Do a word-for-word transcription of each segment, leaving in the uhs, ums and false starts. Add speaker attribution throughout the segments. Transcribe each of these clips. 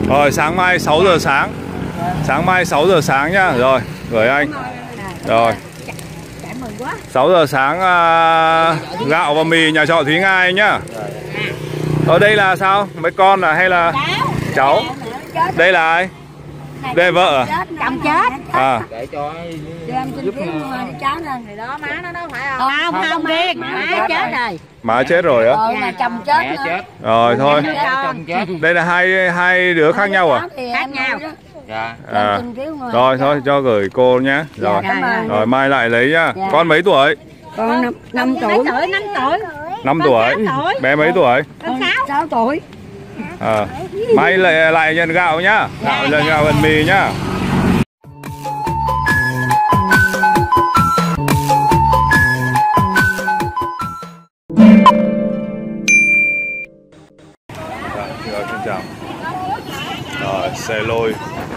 Speaker 1: Rồi sáng mai sáu giờ sáng. Sáng mai sáu giờ sáng nhá. Rồi, gửi anh. Rồi. sáu giờ sáng uh, gạo và mì nhà trọ Thúy Nga anh nhá. Ở đây là sao? Mấy con à hay là cháu? Đây là ai? Đây là vợ à?
Speaker 2: Chồng chết.
Speaker 1: À.
Speaker 3: Để cho
Speaker 2: giúp cháu lên thì đó má nó đó phải không?
Speaker 4: Không, không, không biết.
Speaker 2: Má chết rồi.
Speaker 1: Má chết rồi á?
Speaker 2: Ừ, mà chồng chết
Speaker 3: mẹ
Speaker 2: nữa.
Speaker 3: chết.
Speaker 1: Rồi thôi.
Speaker 3: Chồng chết.
Speaker 1: Đây là hai hai đứa khác nhau à?
Speaker 4: Khác nhau.
Speaker 3: Dạ.
Speaker 1: À. Rồi thôi cho gửi cô nhé. Rồi. Rồi mai lại lấy nhá. Con mấy tuổi?
Speaker 2: Con năm tuổi.
Speaker 4: năm tuổi.
Speaker 1: năm tuổi. Bé mấy tuổi?
Speaker 2: sáu tuổi.
Speaker 1: À. Mai lại lại nhận gạo nhá. Gạo nhận gạo nhận mì nhá. Rồi, xin chào. Rồi, xe lôi.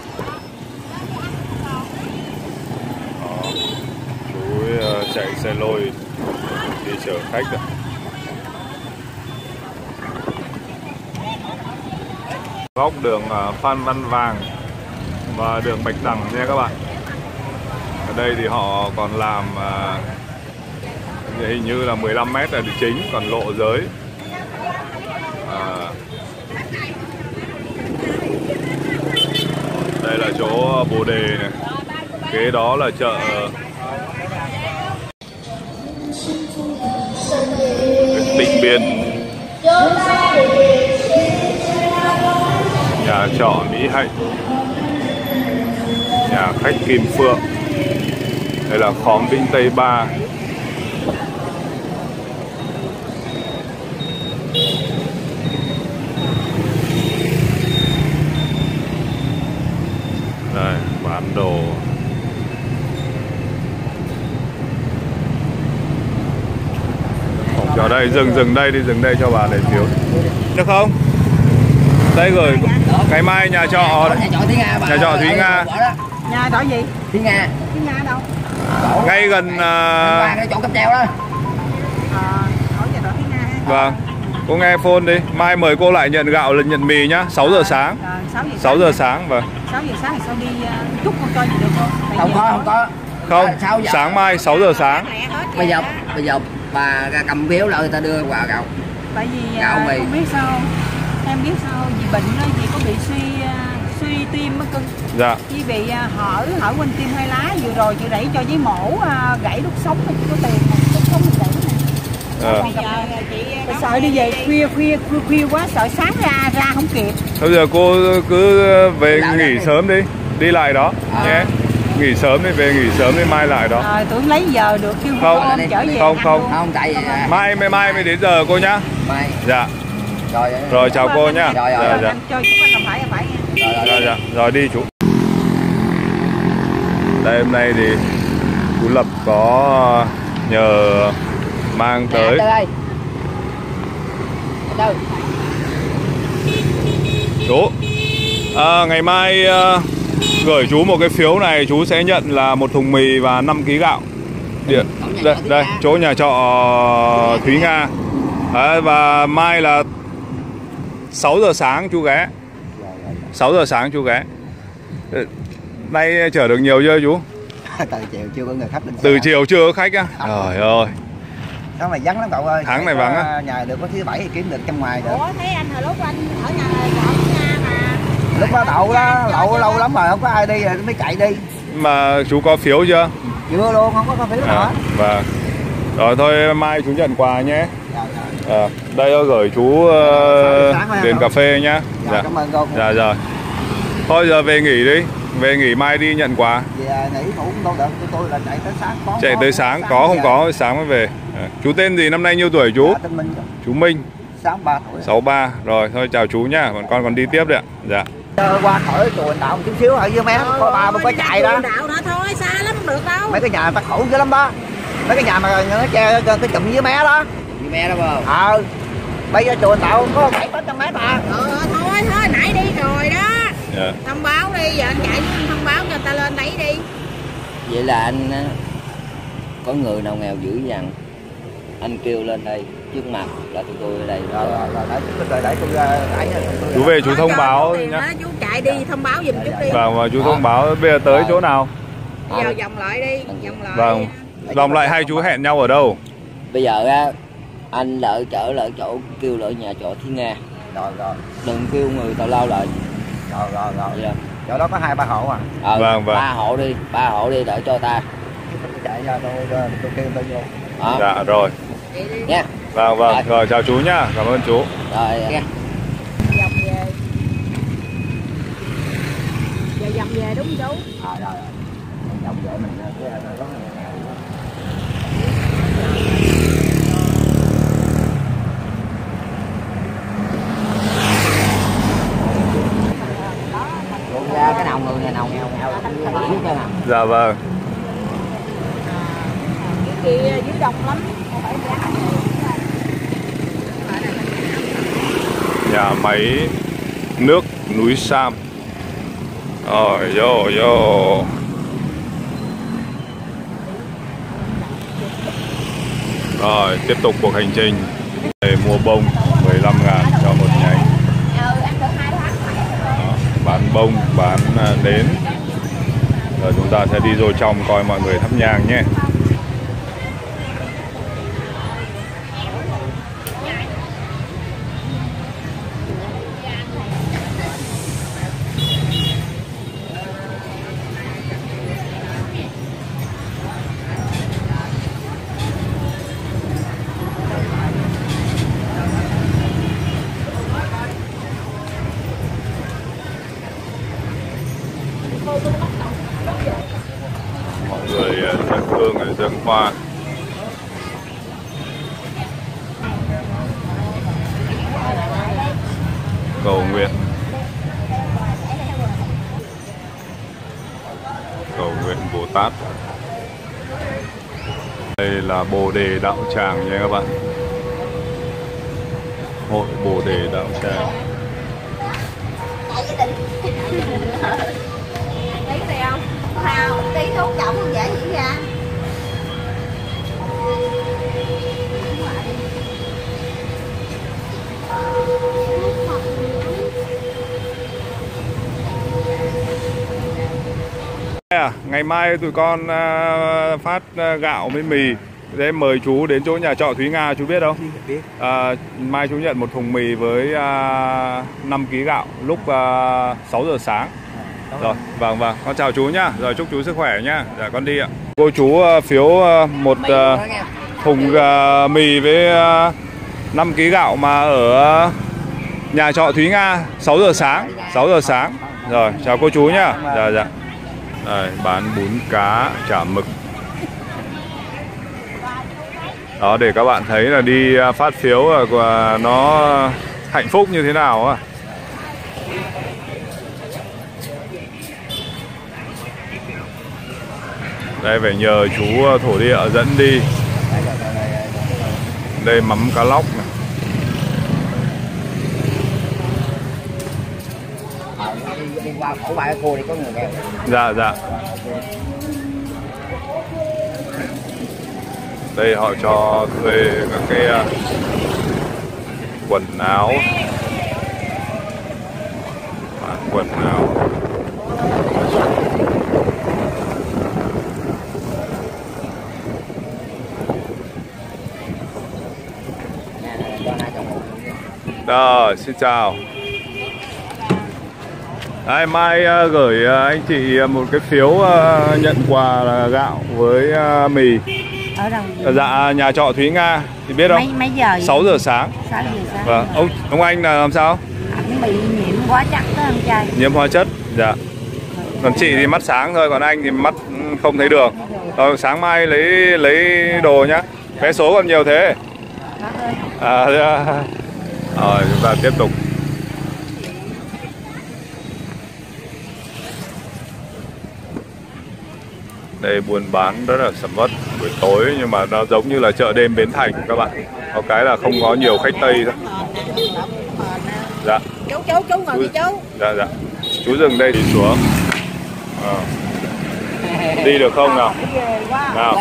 Speaker 1: Đó. Chú uh, chạy xe lôi đi chở khách rồi. Góc đường uh, Phan Văn Vàng và đường Bạch Đằng nha các bạn. Ở đây thì họ còn làm uh, hình như là mười lăm mét là đường chính, còn lộ giới. À, đây là chỗ Bồ Đề này, kế đó là chợ Tịnh Biên, nhà trọ Mỹ Hạnh, nhà khách Kim Phượng. Đây là khóm Vĩnh Tây ba. Đây, bán đồ. Ở đây, dừng dừng đây đi, dừng đây cho bà lấy phiếu. Được không? Đây gửi ngày mai nhà trọ
Speaker 3: Nhà trọ Thúy Nga.
Speaker 1: Nhà trọ Thúy Nga.
Speaker 4: Nhà trọ gì?
Speaker 3: Thúy Nga.
Speaker 4: Thúy Nga đâu?
Speaker 1: Ngay gần uh...
Speaker 3: chỗ cáp treo đó.
Speaker 4: Ở nhà trọ Thúy Nga.
Speaker 1: Vâng. Cô nghe phone đi. Mai mời cô lại nhận gạo lần nhận mì nhá. sáu giờ sáng. sáu giờ sáng vâng.
Speaker 4: sáu giờ sáng thì sao đi chúc con coi gì được không?
Speaker 3: Không có, không có.
Speaker 1: Không, sáng mai sáu giờ sáng.
Speaker 3: Bây giờ bây giờ bà cầm phiếu lại người ta đưa quà gạo.
Speaker 4: Tại vì
Speaker 3: gạo mì.
Speaker 4: Không biết sao. Em biết sao vì bệnh đó, vì có bị suy suy tim á cưng.
Speaker 1: Dạ.
Speaker 4: Vì bị hở hở quanh tim hai lá, vừa rồi chị đẩy cho với mổ gãy đốt sống thì chị có tiền mà đốt sống thì gãy này.
Speaker 1: Ờ.
Speaker 4: Chị sợ đi về khuya khuya khuya, khuya quá, sợ sáng ra ra không kịp.
Speaker 1: Bây giờ cô cứ về nghỉ sớm đi, đi lại đó à. Nhé. Nghỉ sớm đi, về nghỉ sớm đi, mai lại đó.
Speaker 4: Rồi tưởng lấy giờ được kêu
Speaker 1: không
Speaker 4: ôm trở về.
Speaker 1: Không không.
Speaker 3: Không tại
Speaker 1: mai mai mai mới đến giờ cô nhá.
Speaker 3: Mai.
Speaker 1: Dạ.
Speaker 3: Rồi,
Speaker 1: rồi chào cô nhá.
Speaker 3: Rồi rồi.
Speaker 1: Dạ, dạ.
Speaker 4: Cho chú anh phải phải nghe.
Speaker 1: Rồi, rồi, dạ. Rồi đi chú. Đây hôm nay thì chú Lập có nhờ mang tới. Chú à, ngày mai à, gửi chú một cái phiếu này, chú sẽ nhận là một thùng mì và năm ký gạo. Điện đây, đây chỗ nhà trọ Thúy Nga. Đấy, và mai là sáu giờ sáng chú ghé. sáu giờ sáng chú ghé. Nay chở được nhiều chưa chú?
Speaker 3: Từ chiều chưa có người khách lên.
Speaker 1: Từ chiều chưa có khách á? Trời ơi.
Speaker 3: Tháng này vắng lắm cậu ơi.
Speaker 1: Tháng này vắng á.
Speaker 3: Nhà được có thứ bảy thì kiếm được trong ngoài được.
Speaker 2: Ủa thấy anh hồi lúc anh ở nhà trọ Nga mà.
Speaker 3: Lúc đó đậu đó, đậu lâu lắm rồi không có ai đi rồi mới chạy đi.
Speaker 1: Mà chú có phiếu chưa?
Speaker 3: Chưa luôn, không có phiếu nữa.
Speaker 1: Vâng. Rồi thôi mai chú nhận quà nhé.
Speaker 3: Dạ, dạ.
Speaker 1: À, đây tôi gửi chú uh, đến cà phê nhá.
Speaker 3: Dạ,
Speaker 1: dạ.
Speaker 3: cảm ơn cô.
Speaker 1: Dạ rồi. Thôi giờ về nghỉ đi. Về nghỉ mai đi nhận quà.
Speaker 3: Dạ, nghỉ ngủ cũng đâu được, tôi là chạy tới sáng có.
Speaker 1: Chạy tới sáng có không có sáng mới về. À, chú tên gì, năm nay nhiêu tuổi chú?
Speaker 3: Dạ, tên Minh.
Speaker 1: Chú Minh.
Speaker 3: sáu ba tuổi.
Speaker 1: sáu ba. Rồi thôi chào chú nhá, còn con còn đi tiếp đấy ạ. Dạ.
Speaker 3: Qua khỏi chùa Đạo một chút xíu ở dưới mé có ba mới có chạy đó.
Speaker 2: Đạo đó thôi, xa lắm không được đâu.
Speaker 3: Mấy cái nhà ta khổ dữ lắm đó. Mấy cái nhà mà nó che cái chùm dưới mé đó. Dưới mé đó không? Ờ. Bây giờ chùa Đạo có bảy tám trăm mét à.
Speaker 2: Ờ thôi thôi nãy đi rồi đó.
Speaker 1: Yeah.
Speaker 2: Thông báo đi, giờ anh chạy thông báo cho người ta lên lấy đi.
Speaker 5: Vậy là anh có người nào nghèo dữ dằn anh kêu lên đây trước mặt là tụi tôi ở đây.
Speaker 3: Rồi rồi rồi để tôi đẩy tôi đẩy.
Speaker 1: Chú về chú thông báo
Speaker 2: nhá. Chú chạy lại đi thông báo giùm chút đi.
Speaker 1: Vâng, và chú thông báo bây giờ tới chỗ nào?
Speaker 2: Bây giờ vòng lại đi, vòng lại.
Speaker 1: Vâng, vòng lại hai chú hẹn nhau ở đâu?
Speaker 5: Bây giờ á, anh lợi chở lại chỗ kêu lại nhà trọ Thiên Nga.
Speaker 3: Rồi rồi.
Speaker 5: Đừng kêu người tào lao lại.
Speaker 3: Rồi rồi rồi.
Speaker 5: Dạ.
Speaker 3: Chỗ đó có hai ba hộ à?
Speaker 5: Ờ,
Speaker 1: vâng vâng.
Speaker 5: Ba hộ đi, ba hộ đi để cho ta.
Speaker 3: Chạy ra tôi tôi kêu tôi vô.
Speaker 5: Đó.
Speaker 1: Dạ rồi.
Speaker 5: Nha.
Speaker 1: Vâng vâng,
Speaker 5: Rồi.
Speaker 1: rồi chào chú nhá, cảm ơn chú.
Speaker 5: Rồi.
Speaker 2: Vòng về. Giờ vòng về đúng chú.
Speaker 3: Rồi rồi. Vòng về mình cái đó nghèo.
Speaker 5: Ra cái nào người nhà nào nghèo nghèo biết chưa nào?
Speaker 1: Dạ vâng.
Speaker 2: Cái kia dưới đông lắm.
Speaker 1: Nhà máy nước núi Sam. Rồi vô vô. Rồi tiếp tục cuộc hành trình để mua bông mười lăm ngàn cho một nhánh. Đó, bán bông, bán nến. Rồi chúng ta sẽ đi vô trong coi mọi người thắp nhang nhé. Mọi người dân hương ở dân hoa. Cầu nguyện. Cầu nguyện Bồ Tát. Đây là Bồ Đề Đạo Tràng nha các bạn. Hội Bồ Đề Đạo Tràng.
Speaker 2: Tí tiền không? Nào, tí thuốc trọng không dễ diễn ra.
Speaker 1: À, ngày mai tụi con uh, phát uh, gạo với mì. Để mời chú đến chỗ nhà trọ Thúy Nga, chú biết không?
Speaker 3: Biết.
Speaker 1: À, mai chú nhận một thùng mì với uh, năm ký gạo lúc uh, sáu giờ sáng. Rồi, vâng vâng, con chào chú nhá. Rồi chúc chú sức khỏe nhá. Dạ con đi ạ. Cô chú uh, phiếu uh, một uh, thùng uh, mì với uh, năm ký gạo mà ở uh, nhà trọ Thúy Nga sáu giờ sáng. sáu giờ sáng. Rồi, chào cô chú nhá. Dạ dạ. Đây, bán bún cá chả mực. Đó, để các bạn thấy là đi phát phiếu là nó hạnh phúc như thế nào á. Đây phải nhờ chú thổ địa dẫn đi. Đây mắm cá lóc này.
Speaker 3: Đi qua khổ bài cô đi có người nghèo.
Speaker 1: Dạ dạ. Đây họ cho thuê các cái uh, quần áo, bán quần áo. Rồi, xin chào. Đây, mai uh, gửi uh, anh chị uh, một cái phiếu uh, nhận quà là gạo với uh, mì.
Speaker 2: Ở đâu?
Speaker 1: Dạ, nhà trọ Thúy Nga thì biết không?
Speaker 2: Mấy, mấy giờ vậy?
Speaker 1: sáu giờ sáng.
Speaker 2: sáu giờ sáng.
Speaker 1: Vâng, ông ông anh là làm sao?
Speaker 2: Anh bị nhiễm hóa chất đó anh trai.
Speaker 1: Nhiễm hóa chất. Dạ. Còn chị thì mắt sáng thôi, còn anh thì mắt không thấy đường. Rồi sáng mai lấy lấy đồ nhá. Vé số còn nhiều thế. À, dạ. Rồi chúng ta tiếp tục. Đây buôn bán rất là sầm uất buổi tối, nhưng mà nó giống như là chợ đêm Bến Thành các bạn. Có cái là không có nhiều khách Tây thôi. Dạ.
Speaker 2: Chú chú chú ngồi đi chú.
Speaker 1: Dạ dạ. Chú dừng đây đi xuống. À. Đi được không nào? Nào.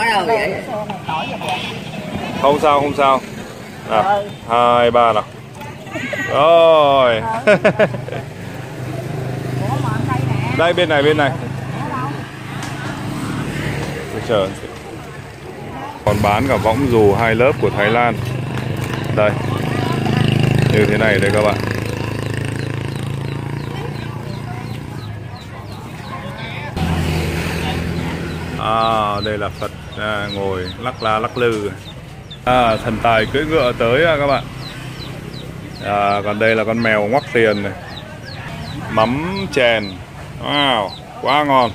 Speaker 1: Không sao không sao. Nào. Hai ba nào. Rồi. Đây bên này bên này. Chờ. Còn bán cả võng dù hai lớp của Thái Lan. Đây. Như thế này đây các bạn. À, đây là Phật à, ngồi lắc la lắc lư. À, thần tài cưỡi ngựa tới à, các bạn. À, còn đây là con mèo ngoắc tiền này. Mắm chèn. Wow, quá ngon.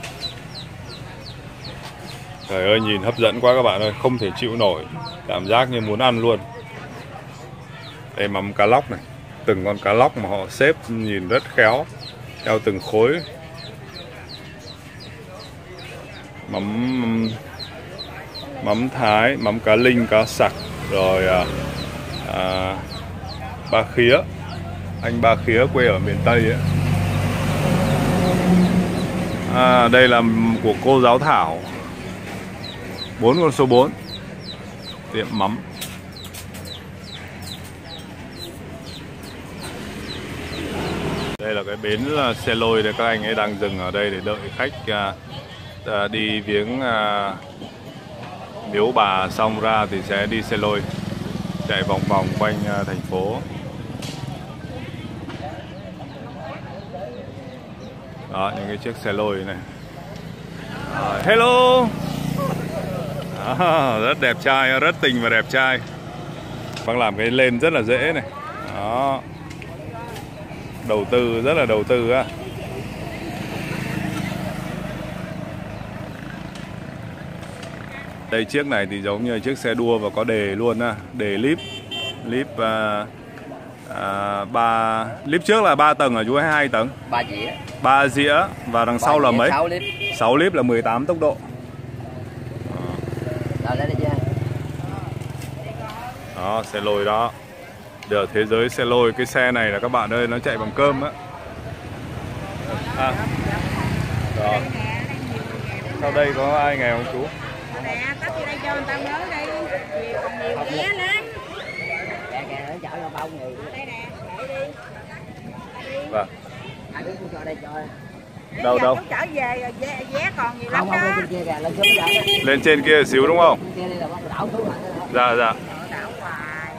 Speaker 1: Trời ơi, nhìn hấp dẫn quá các bạn ơi, không thể chịu nổi. Cảm giác như muốn ăn luôn. Đây mắm cá lóc này. Từng con cá lóc mà họ xếp nhìn rất khéo, theo từng khối. Mắm mắm Thái, mắm cá linh, cá sặc, rồi à, à, ba khía. Anh ba khía quê ở miền Tây ấy. À, đây là của cô giáo Thảo. Bốn con số bốn. Tiệm mắm. Đây là cái bến là xe lôi đây, các anh ấy đang dừng ở đây để đợi khách à, à, đi viếng à, miếu bà xong ra thì sẽ đi xe lôi chạy vòng vòng quanh à, thành phố. Đó, những cái chiếc xe lôi này. À, hello. À, rất đẹp trai, rất tình và đẹp trai. Bác làm cái lên rất là dễ này. Đó. Đầu tư, rất là đầu tư á. Đây chiếc này thì giống như chiếc xe đua và có đề luôn á. Đề líp. Líp à, à, ba líp trước là ba tầng ở chú hay hai tầng?
Speaker 5: Ba dĩa.
Speaker 1: Ba dĩa và đằng sau là mấy?
Speaker 5: sáu líp.
Speaker 1: sáu líp là mười tám tốc độ.
Speaker 5: Đó, lấy đi.
Speaker 1: Đó, xe lôi đó. Được, thế giới xe lôi. Cái xe này là các bạn ơi, nó chạy bằng cơm á. À. Đó. Sau đây có ai nghèo không chú?
Speaker 2: Nè, tắt vô đây cho người ta mới đi. Còn nhiều vé lắm.
Speaker 5: Kìa kìa, nó chở cho bao người.
Speaker 2: Đây nè, để đi.
Speaker 1: Vâng.
Speaker 5: Ai biết cho đây cho.
Speaker 1: Đâu đâu?
Speaker 2: Trở về rồi vé, vé còn nhiều lắm
Speaker 5: Không, không,
Speaker 2: đó.
Speaker 5: lên trên kia kìa, lên xuống kìa.
Speaker 1: Lên trên kia xíu đúng không?
Speaker 5: Trên kia đây là bắt đảo xuống lại.
Speaker 1: Dạ dạ.
Speaker 2: Đảo hoài.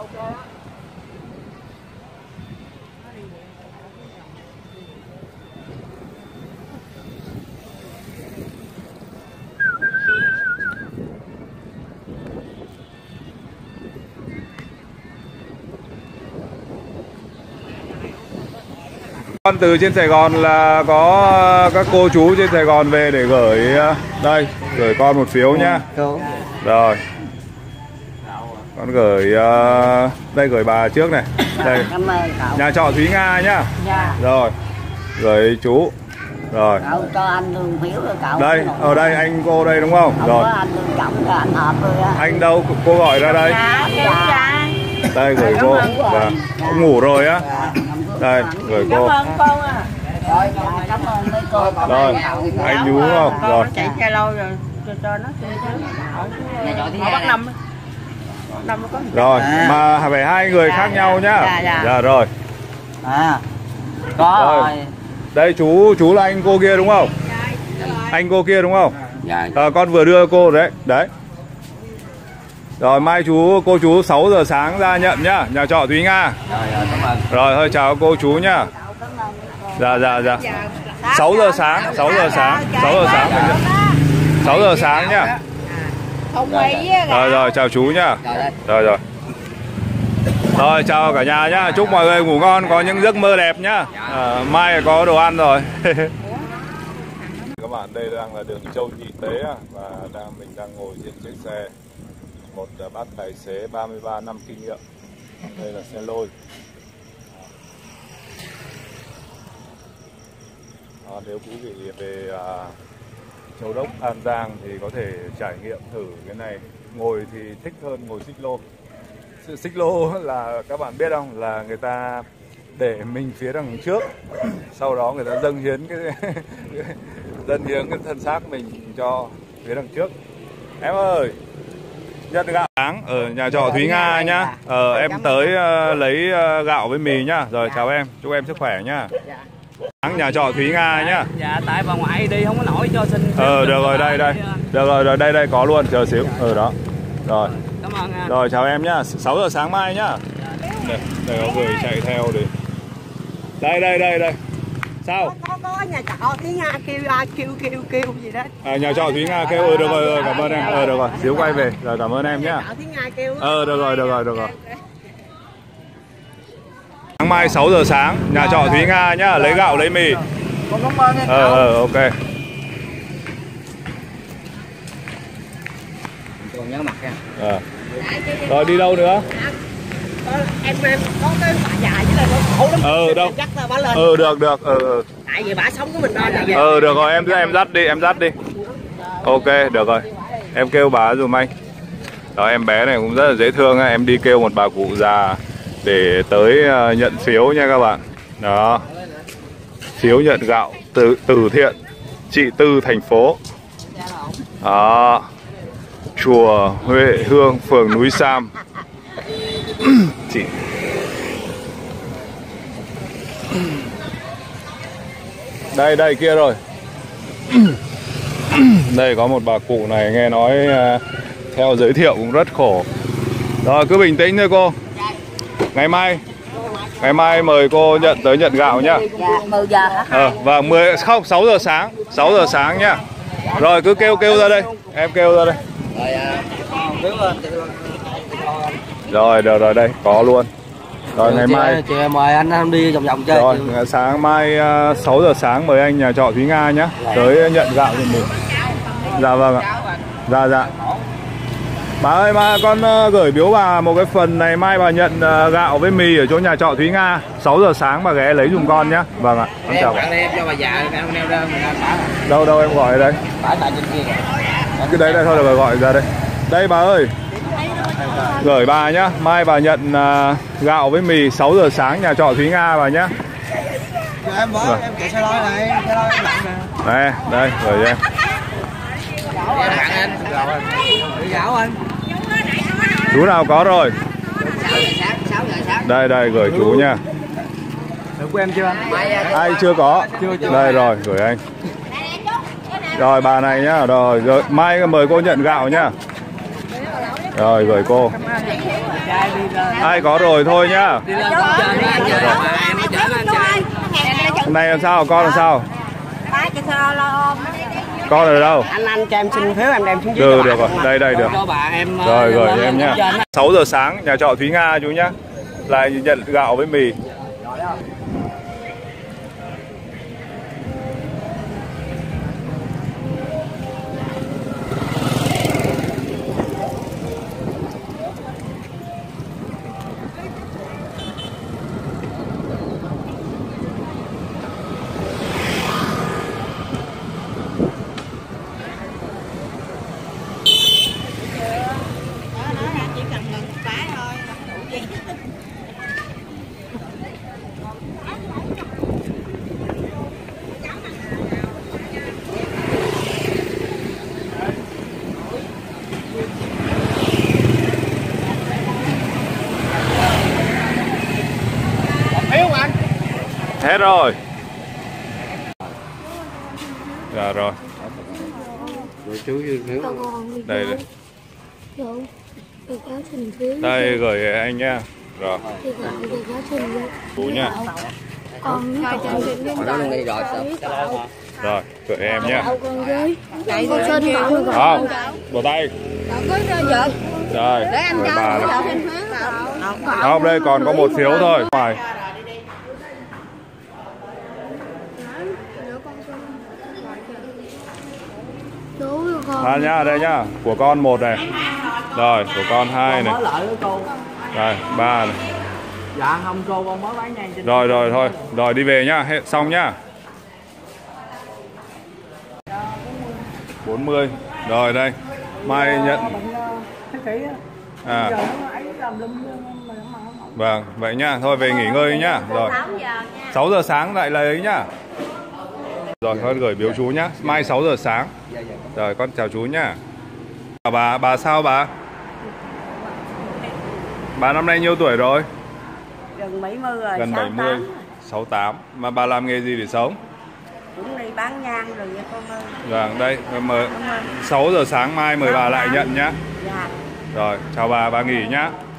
Speaker 1: Con từ trên Sài Gòn là có các cô chú trên Sài Gòn về để gửi đây, gửi con một phiếu nhá. Rồi. Con gửi uh, đây gửi bà trước này. Đây. Nhà trọ Thúy Nga nhá. Rồi. Gửi chú. Rồi.
Speaker 6: Cậu cho anh lương phiếu rồi cậu.
Speaker 1: Đây, ở đây anh cô đây đúng không?
Speaker 6: Không
Speaker 1: rồi.
Speaker 6: Có anh lương trọng cho anh họp rồi á.
Speaker 1: Anh đâu, cô gọi ra đây.
Speaker 2: Dạ, dạ.
Speaker 1: Đây gửi cô. Dạ. Cô ngủ rồi á. Đây, gửi cô.
Speaker 2: Cảm ơn cô à.
Speaker 6: Rồi, cảm ơn mấy cô.
Speaker 1: Rồi, anh Nhú không?
Speaker 2: Con
Speaker 1: Rồi.
Speaker 2: nó chạy xe lôi rồi, cho, cho nó xe chứ. Họ bắt năm. Năm có.
Speaker 1: Rồi, mà phải hai người
Speaker 2: Dạ,
Speaker 1: khác
Speaker 2: dạ.
Speaker 1: nhau nhá.
Speaker 2: Dạ, dạ.
Speaker 1: Dạ rồi.
Speaker 6: À, có
Speaker 1: Rồi.
Speaker 6: rồi.
Speaker 1: Đây chú, chú là anh cô kia đúng không? Anh cô kia đúng không?
Speaker 5: Dạ.
Speaker 1: À, con vừa đưa cô đấy, đấy. Rồi mai chú, cô chú sáu giờ sáng ra nhận nhá, nhà trọ Thúy Nga.
Speaker 5: Rồi, rồi, cảm ơn.
Speaker 1: Rồi thôi chào cô chú nhá. Dạ dạ dạ. sáu giờ sáng, sáu giờ sáng, sáu giờ sáng mình nhận. sáu giờ sáng nhá.
Speaker 2: Không mì á.
Speaker 1: Rồi rồi chào chú nhá. Rồi rồi. Rồi chào cả nhà nhá, chúc mọi người ngủ ngon, có những giấc mơ đẹp nhá. À, mai có đồ ăn rồi. Các bạn, đây đang là đường Châu Nhị Tế và đang mình đang ngồi trên chiếc xe một bác tài xế ba mươi ba năm kinh nghiệm. Đây là xe lôi. À, nếu quý vị về à, Châu Đốc, An Giang thì có thể trải nghiệm thử cái này. Ngồi thì thích hơn ngồi xích lô. Sự xích lô là các bạn biết không, là người ta để mình phía đằng trước, sau đó người ta dâng hiến cái dâng hiến cái thân xác mình cho phía đằng trước. Em ơi, nhận gạo sáng ở nhà trọ Thúy Nga nhá. Ờ, em tới uh, lấy uh, gạo với mì nhá. Rồi chào em, chúc em sức khỏe nhá. Nhà trọ Thúy Nga nhá.
Speaker 2: Dạ tại bà ngoại đi không có nổi cho xin.
Speaker 1: Ờ được rồi, đây đây. Được rồi, rồi đây đây có luôn, chờ xíu. Ừ đó. Rồi.
Speaker 2: Cảm ơn anh.
Speaker 1: Rồi chào em nhá. sáu giờ sáng mai nhá. Đây, đây có người chạy theo đi. Đây đây đây đây. Sao?
Speaker 4: Có có, có nhà trọ Thúy Nga kêu kêu kêu kêu gì đó.
Speaker 1: À, nhà trọ Thúy Nga kêu. Ừ được rồi, rồi, cảm ơn em. Ờ được rồi, xíu quay về. Rồi cảm ơn em nhá.
Speaker 4: Nhà trọ Thúy Nga kêu.
Speaker 1: Ờ được rồi, được rồi, được rồi. Sáng mai sáu giờ sáng, nhà trọ Thúy Nga nhá, lấy gạo lấy mì.
Speaker 3: Con cảm ơn em.
Speaker 1: Ờ ờ ok.
Speaker 5: Còn nhớ mặt nha.
Speaker 1: Ờ. Rồi đi đâu nữa?
Speaker 4: Em em có cái bà già với lại nó khổ lắm.
Speaker 1: Ừ đâu.
Speaker 4: Dắt bà lên.
Speaker 1: Ừ được được. Ừ ừ.
Speaker 4: Tại vì bà sống của mình nên là vậy.
Speaker 1: Ừ được rồi, em em dắt đi, em dắt đi. Ok, được rồi. Em kêu bà dùm anh. Đó, em bé này cũng rất là dễ thương. Em đi kêu một bà cụ già để tới nhận phiếu nha các bạn. Đó. Phiếu nhận gạo từ từ thiện chị Tư thành phố. Đó. Chùa Huệ Hương, phường Núi Sam. Chị đây đây kia rồi. Đây có một bà cụ này nghe nói theo giới thiệu cũng rất khổ. Rồi cứ bình tĩnh thôi cô. Ngày mai Ngày mai mời cô nhận tới nhận gạo nhá.
Speaker 6: Dạ, mười giờ hả?
Speaker 1: Ờ và mười không sáu giờ sáng, sáu giờ sáng nhá. Rồi cứ kêu kêu ra đây, em kêu ra đây. Rồi được rồi đây, có luôn. Rồi ngày mai
Speaker 3: chị mời anh em đi vòng vòng chơi.
Speaker 1: Rồi sáng mai uh, sáu giờ sáng mời anh nhà trọ Thúy Nga nhá, tới nhận gạo cho mình. Dạ vâng ạ. Dạ dạ. Bà ơi, mà con uh, gửi biếu bà một cái phần này, mai bà nhận uh, gạo với mì ở chỗ nhà trọ Thúy Nga. Sáu giờ sáng bà ghé lấy giùm con nhá. Vâng ạ. Con chào bà.
Speaker 3: Em cho bà già em neo đơn mình xả.
Speaker 1: Đâu đâu em gọi đây.
Speaker 3: Phải tại trên kia.
Speaker 1: Cái đấy đây thôi là bà gọi ra đây. Đây bà ơi. Gửi bà nhá, mai bà nhận uh, gạo với mì sáu giờ sáng nhà trọ Thúy Nga bà nhá.
Speaker 3: Cho em bữa em chạy xe lôi này, xe lôi em lặn nè.
Speaker 1: Đây, đây, gửi cho em.
Speaker 3: Em lặn anh. Gạo anh.
Speaker 1: Chú nào có rồi. Đây đây gửi chú nha.
Speaker 3: Được của em chưa anh?
Speaker 1: Ai chưa có?
Speaker 3: Chưa, chưa.
Speaker 1: Đây rồi, gửi anh. Rồi bà này nhá, rồi, rồi mai mời cô nhận gạo nhá. Rồi gửi cô. Ai có rồi thôi nhá. Hôm nay làm sao? Con làm sao? Con ở đâu?
Speaker 2: Anh anh cho em xin phiếu em đem xuống dưới.
Speaker 1: Được được rồi, đây đây được. Rồi gửi cho em nhá. sáu giờ sáng nhà trọ Thúy Nga chú nhá. Lại nhận gạo với mì. Hết rồi. Dạ rồi. Đây đây. Đây gửi anh nha. Rồi. Chú nha. Rồi, gửi em nha. Không, bỏ tay. Rồi, gửi bà này. Không, đây còn có một phiếu thôi. Ngoài. À nhá, đây nhá, của con một này. Rồi, của con hai này. Rồi, ba này.
Speaker 3: Dạ không cô, con mới bán nhanh.
Speaker 1: Rồi rồi thôi, rồi đi về nhá, hết xong nhá. bốn mươi. Rồi đây. Mai nhận. À. Vâng, vậy nhá, thôi về nghỉ ngơi nhá. Rồi. sáu giờ sáng lại lấy nhá. Rồi con gửi biếu chú nhá. Mai sáu giờ sáng. Rồi con chào chú nhá. Bà bà sao bà? Bà năm nay nhiêu tuổi rồi?
Speaker 4: Gần bảy mươi rồi.
Speaker 1: Gần bảy mươi. sáu tám. Mà bà làm nghề gì để sống?
Speaker 2: Cũng đi bán nhang rồi vậy con ơi.
Speaker 1: Vâng, đây, mời sáu giờ sáng mai mời bà lại nhận nhá.
Speaker 2: Dạ.
Speaker 1: Rồi, chào bà, bà nghỉ nhá.